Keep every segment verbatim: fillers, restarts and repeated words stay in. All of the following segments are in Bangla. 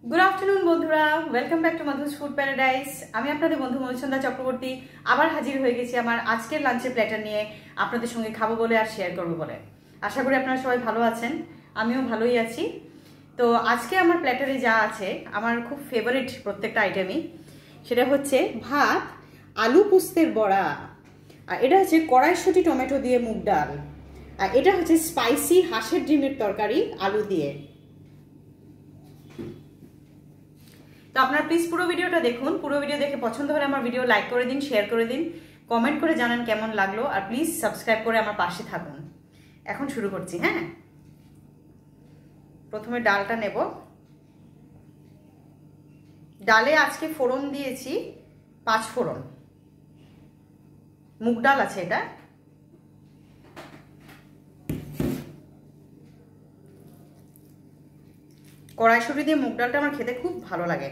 गुड आफ्टरनून बंधुरा welcome back to Madhu's food paradise আমি আপনাদের বন্ধু মধুচন্দ্রা চক্রবর্তী আবার হাজির হয়ে গেছি আমার আজকের লাঞ্চের প্ল্যাটার নিয়ে আপনাদের সঙ্গে খাবো বলে আর শেয়ার করব বলে। আশা করি আপনারা সবাই ভালো আছেন, আমিও ভালোই আছি। তো আজকে আমার প্ল্যাটারে যা আছে আমার খুব ফেভারিট প্রত্যেকটা আইটেমই, সেটা হচ্ছে ভাত, আলু পোস্তের বড়া, আর এটা হচ্ছে কড়াইশুঁটি টমেটো দিয়ে মুগ ডাল, আর এটা হচ্ছে স্পাইসি হাঁসের ডিমের তরকারি আলু দিয়ে। তো আপনারা প্লিজ পুরো ভিডিওটা দেখুন, পুরো ভিডিও দেখে পছন্দ হলে আমার ভিডিও লাইক করে দিন, শেয়ার করে দিন, কমেন্ট করে জানান কেমন লাগলো, আর প্লিজ সাবস্ক্রাইব করে আমার পাশে থাকুন। এখন শুরু করছি। হ্যাঁ, প্রথমে ডালটা নেব। ডালে আজকে ফোড়ন দিয়েছি পাঁচ ফোড়ন, মুগ ডাল আছে এটা। কড়াইশুঁটি দিয়ে মুগ ডালটা আমার খেতে খুব ভালো লাগে।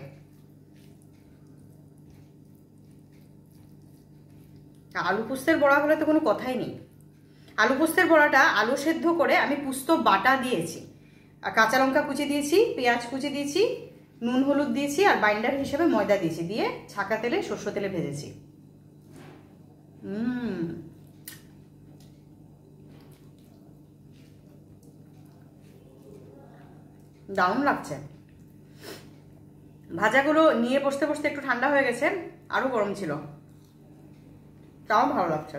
আলু পোস্তের বড়া হলে তো কোনো কথাই নেই। আলু পোস্তের বড়াটা আলু সেদ্ধ করে আমি পোস্ত বাটা দিয়েছি, আর কাঁচা লঙ্কা কুচি দিয়েছি, পেঁয়াজ কুচি দিয়েছি, নুন হলুদ দিয়েছি, আর বাইন্ডার হিসেবে ময়দা দিয়েছি, দিয়ে ছাকা তেলে সর্ষে তেলে ভেজেছি। হুম দারুণ লাগছে। ভাজাগুলো নিয়ে বসতে বসতে একটু ঠান্ডা হয়ে গেছে, আরো গরম ছিল, তাও ভালো লাগছে।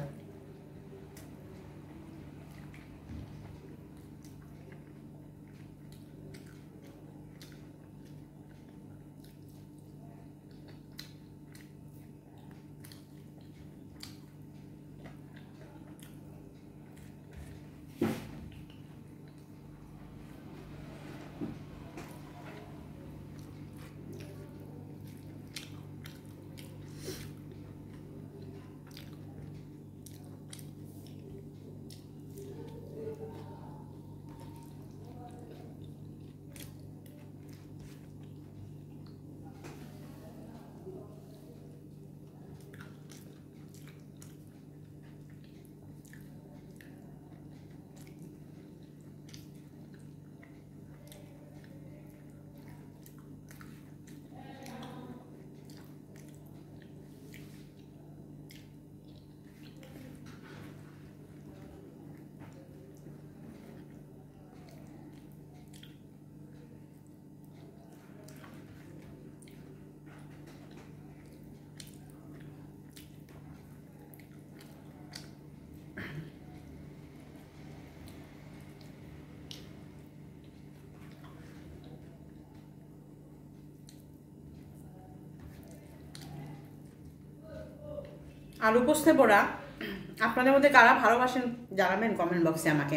আলু পোস্তের বড়া আপনাদের মধ্যে কারা ভালোবাসেন জানাবেন কমেন্ট বক্সে আমাকে।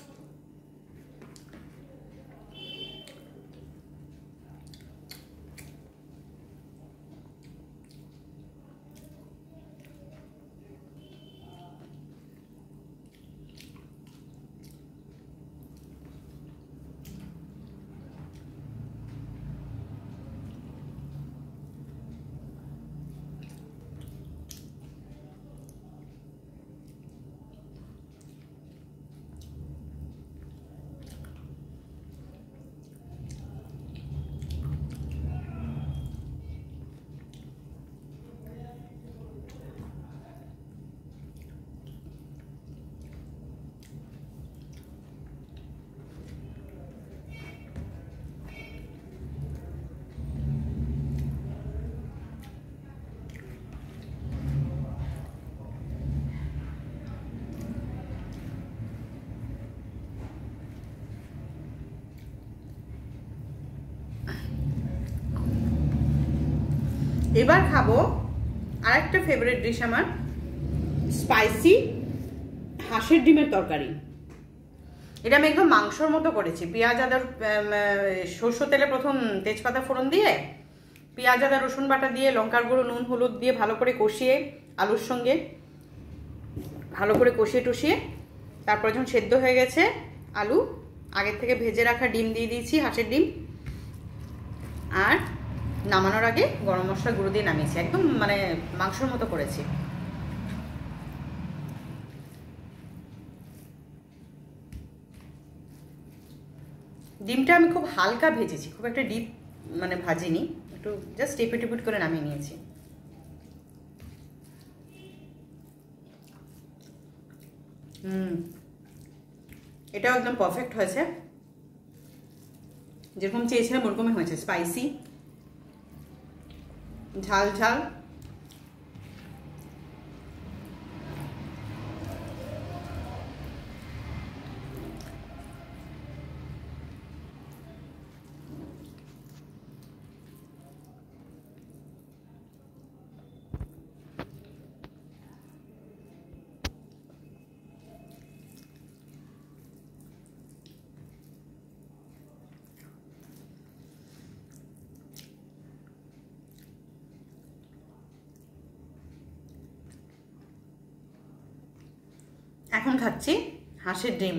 এবার খাবো আরেকটা ফেভারিট ডিশ আমার, স্পাইসি হাঁসের ডিমের তরকারি। এটা আমি একদম মাংসর মতো করেছি। পেঁয়াজ আদার সরষে তেলে প্রথম তেজপাতা ফোড়ন দিয়ে পেঁয়াজ আদা রসুন বাটা দিয়ে লঙ্কার গুঁড়ো নুন হলুদ দিয়ে ভালো করে কষিয়ে আলুর সঙ্গে ভালো করে কষিয়ে টষিয়ে তারপর যখন সেদ্ধ হয়ে গেছে আলু, আগের থেকে ভেজে রাখা ডিম দিয়ে দিয়েছি, হাঁসের ডিম, আর নামানোর আগে গরম মশলা গুঁড়ো দিয়ে নামিয়েছি। একদম মানে মাংসের মতো করেছি। ডিমটা আমি খুব হালকা ভেজেছি, খুব একটা ডিপ মানে ভাজিনি, একটু জাস্ট টেপে টেপুট করে নামিয়ে নিয়েছি। হুম, এটাও একদম পারফেক্ট হয়েছে, যেরকম চেয়েছিলাম ওরকমই হয়েছে। স্পাইসি, ঝাল ঝাল, এখন খাচ্ছি হাঁসের ডিম।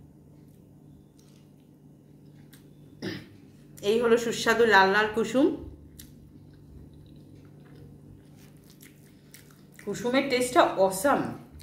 এই হলো সুস্বাদু লাল লাল কুসুম। কুসুমের টেস্টটা অসাম।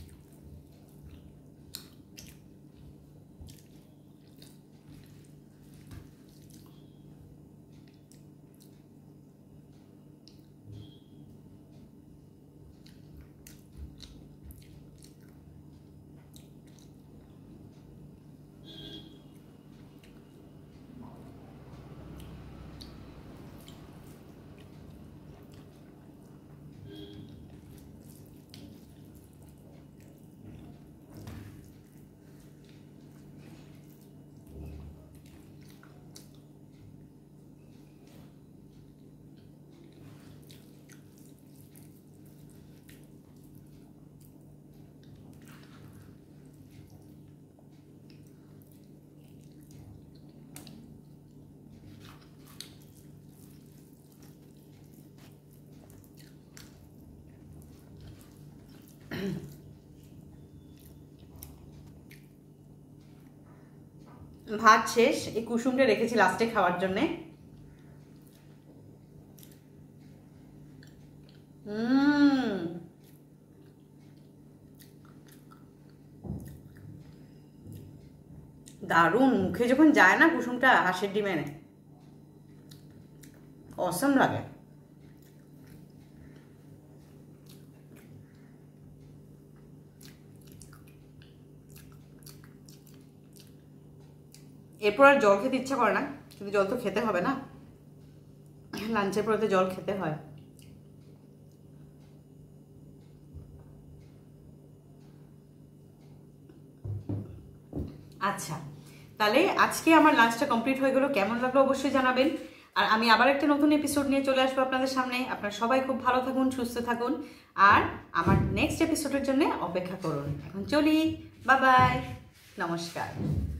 ভাত শেষ, এই কুসুমটা রেখেছি লাস্টে খাওয়ার জন্যে। হুম, দারুণ, মুখে যখন যায় না কুসুমটা হাঁসের ডিমে, অসম লাগে। এরপর আর জল খেতে ইচ্ছা করে না, কিন্তু জল তো খেতে হবে না, লাঞ্চের পরে তো জল খেতে হয়। আচ্ছা, তাহলে আজকে আমার লাঞ্চটা কমপ্লিট হয়ে গেল। কেমন লাগলো অবশ্যই জানাবেন। আর আমি আবার একটা নতুন এপিসোড নিয়ে চলে আসবো আপনাদের সামনে। আপনারা সবাই খুব ভালো থাকুন, সুস্থ থাকুন, আর আমার নেক্সট এপিসোডের জন্য অপেক্ষা করুন। এখন চলি, বাই বাই, নমস্কার।